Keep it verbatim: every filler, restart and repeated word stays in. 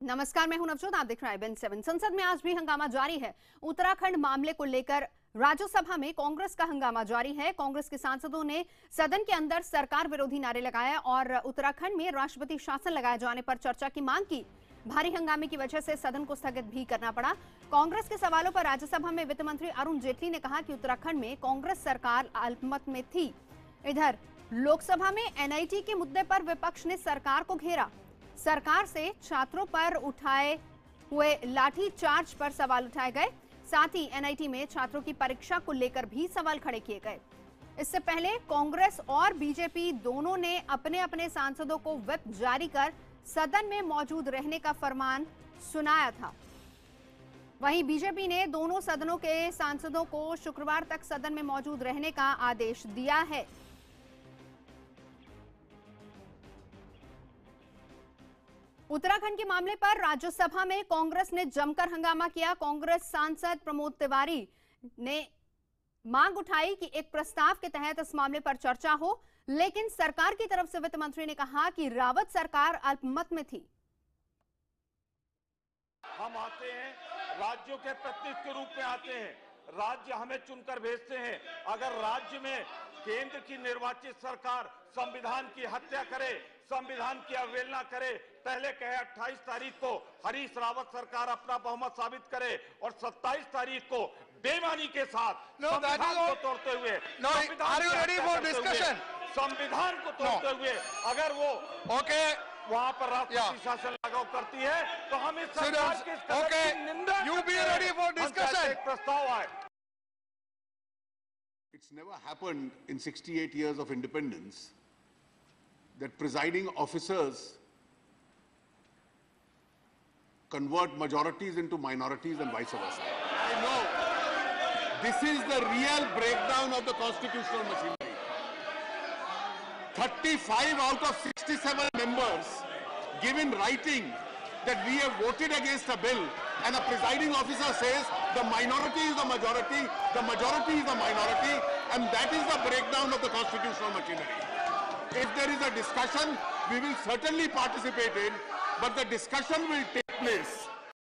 नमस्कार, मैं हूं नवजोत, आप देख रहे हैं आई बी एन सेवन। संसद में आज भी हंगामा जारी है। उत्तराखंड मामले को लेकर राज्यसभा में कांग्रेस का हंगामा जारी है। कांग्रेस के सांसदों ने सदन के अंदर सरकार विरोधी नारे लगाए और उत्तराखंड में राष्ट्रपति शासन लगाए जाने पर चर्चा की मांग की। भारी हंगामे की वजह से सदन को स्थगित भी करना पड़ा। कांग्रेस के सवालों पर राज्यसभा में वित्त मंत्री अरुण जेटली ने कहा कि उत्तराखंड में कांग्रेस सरकार अल्पमत में थी। इधर लोकसभा में एन आई टी के मुद्दे पर विपक्ष ने सरकार को घेरा। सरकार से छात्रों पर उठाए हुए लाठी चार्ज पर सवाल उठाए गए। साथ ही एन आई टी में छात्रों की परीक्षा को लेकर भी सवाल खड़े किए गए। इससे पहले कांग्रेस और बी जे पी दोनों ने अपने अपने सांसदों को व्हिप जारी कर सदन में मौजूद रहने का फरमान सुनाया था। वहीं बी जे पी ने दोनों सदनों के सांसदों को शुक्रवार तक सदन में मौजूद रहने का आदेश दिया है। उत्तराखंड के मामले पर राज्यसभा में कांग्रेस ने जमकर हंगामा किया। कांग्रेस सांसद प्रमोद तिवारी ने मांग उठाई कि एक प्रस्ताव के तहत इस मामले पर चर्चा हो, लेकिन सरकार की तरफ से वित्त मंत्री ने कहा कि रावत सरकार अल्पमत में थी। हम आते हैं, राज्यों के प्रतिनिधि के रूप में आते हैं, राज्य हमें चुनकर भेजते हैं। अगर राज्य में केंद्र की निर्वाचित सरकार संविधान की हत्या करे, संविधान की अवहेलना करे, पहले कहे अट्ठाईस तारीख को हरीश रावत सरकार अपना बहुमत साबित करे और सत्ताईस तारीख को बेईमानी के साथ no, संविधान को तोड़ते हुए no, संविधान को तोड़ते no. हुए अगर वो okay. वहां पर राष्ट्रपति yeah. शासन लागू करती है तो हम इस सरकार की इस कदम okay. की निंदा you be ready for discussion. एक प्रस्ताव आए। It's never happened in sixty-eight years of independence that presiding officers convert majorities into minorities and vice versa. I know. This is the real breakdown of the constitutional machinery. thirty-five out of sixty-seven members give in writing that we have voted against a bill, and a presiding officer says the minority is the majority, the majority is the minority, and that is the breakdown of the constitutional machinery. If there is a discussion, we will certainly participate in, but the discussion will take place